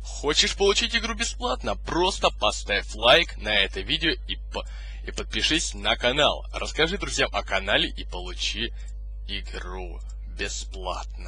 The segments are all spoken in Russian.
Хочешь получить игру бесплатно? Просто поставь лайк на это видео и подпишись на канал. Расскажи друзьям о канале и получи игру бесплатно.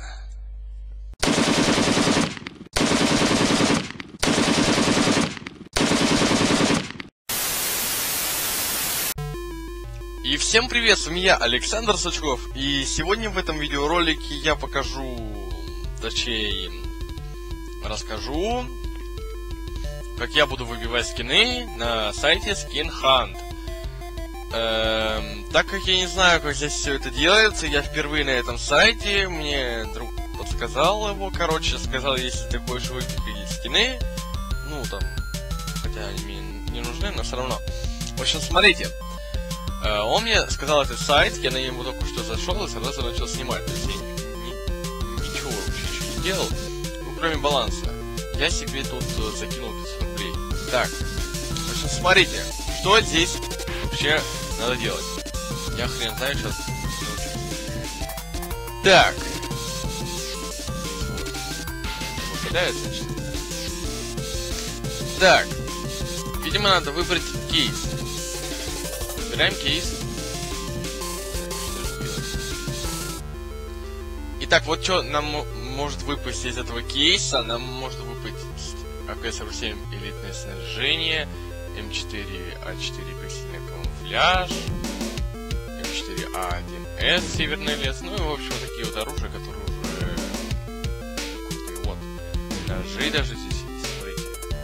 И всем привет, с вами я, Александр Сачков. И сегодня в этом видеоролике я покажу, точнее, расскажу, как я буду выбивать скины на сайте Skin Hunt. Так как я не знаю, как здесь все это делается, я впервые на этом сайте, мне друг подсказал его, короче, сказал, если ты хочешь выбить скины, ну там, хотя они мне не нужны, но все равно. В общем, смотрите. Он мне сказал этот сайт, я на него только что зашел и сразу начал снимать. То есть я ничего вообще еще не делал, ну кроме баланса. Я себе тут закинул 500 рублей. Так, в общем, смотрите, что здесь вообще надо делать. Я хрен знаю, сейчас научусь. Так. Выпадает, значит. Так. Видимо, надо выбрать кейс. Выбираем кейс. Итак, вот что нам может выпасть из этого кейса. Нам может выпасть АК-47 элитное снаряжение, М4А4 крысиный камуфляж, М4А1С северный лес. Ну и в общем такие вот оружия, которые уже крутые. Вот. Ножи даже здесь есть, смотрите.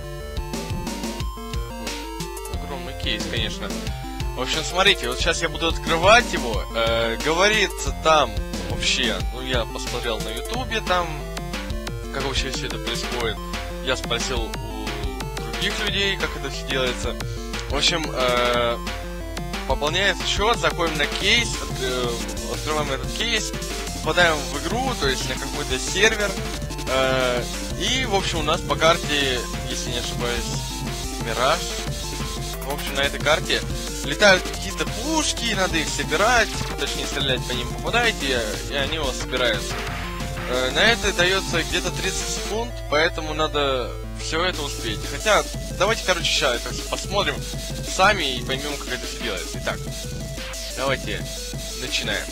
Такой огромный кейс, конечно. В общем, смотрите, вот сейчас я буду открывать его. Говорится там вообще, ну я посмотрел на ютубе там, как вообще все это происходит. Я спросил у других людей, как это все делается. В общем, пополняется счет, заходим на кейс, открываем этот кейс, попадаем в игру, то есть на какой-то сервер. И, в общем, у нас по карте, если не ошибаюсь, Мираж. В общем, на этой карте летают какие-то пушки, надо их собирать, точнее стрелять по ним попадаете, и они у вас собираются. На это дается где-то 30 секунд, поэтому надо все это успеть. Хотя, давайте, короче, сейчас это все посмотрим сами и поймем, как это все делается. Итак, давайте начинаем.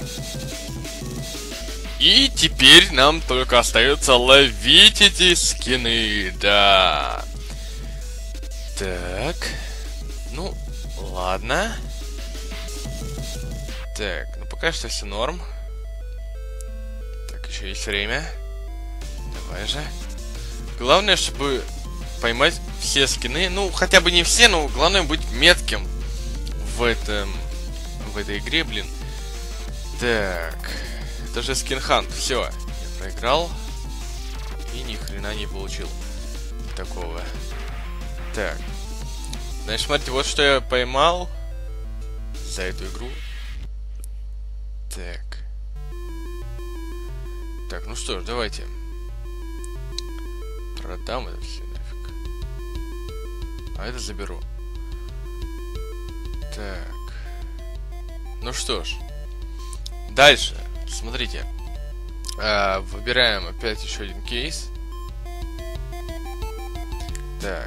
И теперь нам только остается ловить эти скины, да. Так, ну, ладно. Так, ну пока что все норм. Так, еще есть время. Давай же. Главное, чтобы поймать все скины. Ну, хотя бы не все, но главное быть метким в этой игре, блин. Так, это же Skin Hunt. Все, я проиграл. И ни хрена не получил такого. Так. Значит, смотрите, вот что я поймал за эту игру. Так. Так, ну что ж, давайте. Продам это все нафиг. А это заберу. Так. Ну что ж. Дальше. Смотрите. Выбираем опять еще один кейс. Так.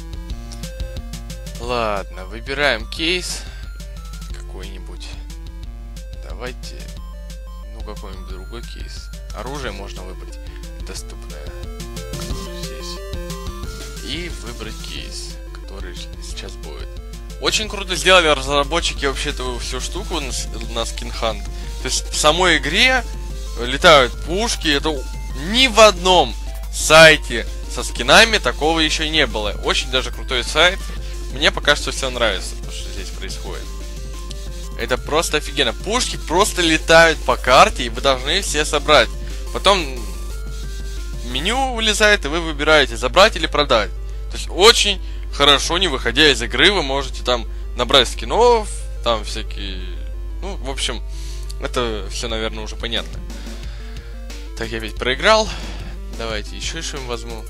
Ладно, выбираем кейс какой-нибудь. Давайте, ну, какой-нибудь другой кейс. Оружие можно выбрать доступное здесь. И выбрать кейс, который сейчас будет. Очень круто сделали разработчики вообще эту всю штуку на Skin Hunt. То есть в самой игре летают пушки. Это ни в одном сайте со скинами такого еще не было. Очень даже крутой сайт. Мне пока что все нравится, что здесь происходит. Это просто офигенно. Пушки просто летают по карте, и вы должны все собрать. Потом меню вылезает, и вы выбираете, забрать или продать. То есть очень хорошо, не выходя из игры, вы можете там набрать скинов, там всякие... Ну, в общем, это все, наверное, уже понятно. Так, я ведь проиграл. Давайте еще что-нибудь возьму.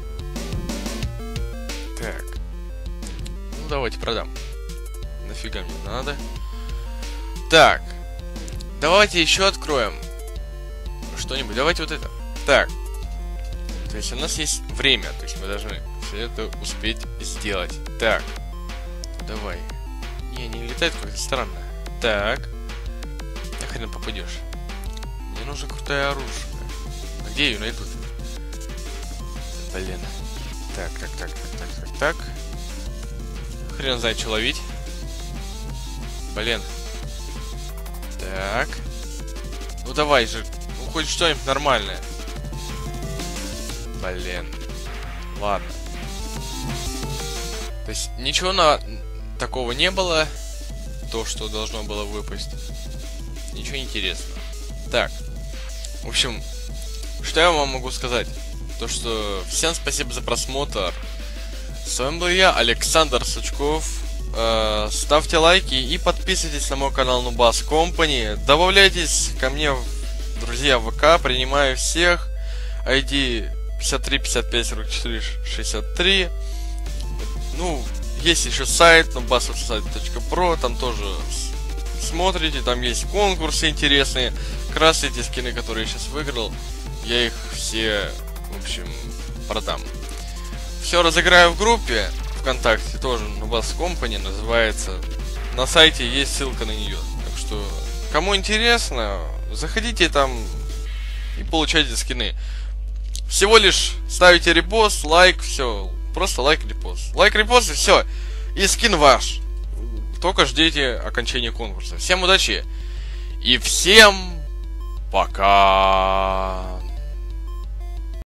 Так. Ну, давайте продам. Нафига мне надо. Так. Давайте еще откроем что-нибудь. Давайте вот это. Так. То есть у нас есть время, то есть мы должны все это успеть сделать. Так, давай. Не летает как-то странно. Так. На хрен попадешь. Мне нужно крутое оружие. А где ее найдут? Блин. Так. Хрен знает, что ловить. Блин. Так. Ну давай же. Ну хоть что-нибудь нормальное. Блин. Ладно. То есть ничего такого не было. То, что должно было выпасть. Ничего интересного. Так. В общем, что я вам могу сказать? То, что всем спасибо за просмотр. С вами был я, Александр Сучков. Ставьте лайки и подписывайтесь на мой канал Nubas Company. Добавляйтесь ко мне в друзья в ВК. Принимаю всех. ID 53 55 44 63. Ну, есть еще сайт nubaswebsite.pro. Там тоже смотрите. Там есть конкурсы интересные. Как раз эти скины, которые я сейчас выиграл, я их все, в общем, продам. Все разыграю в группе ВКонтакте, тоже Nubas Company называется. На сайте есть ссылка на нее. Так что, кому интересно, заходите там и получайте скины. Всего лишь ставите репост, лайк, все. Просто лайк, репост. Лайк, репост и все. И скин ваш. Только ждите окончания конкурса. Всем удачи. И всем пока.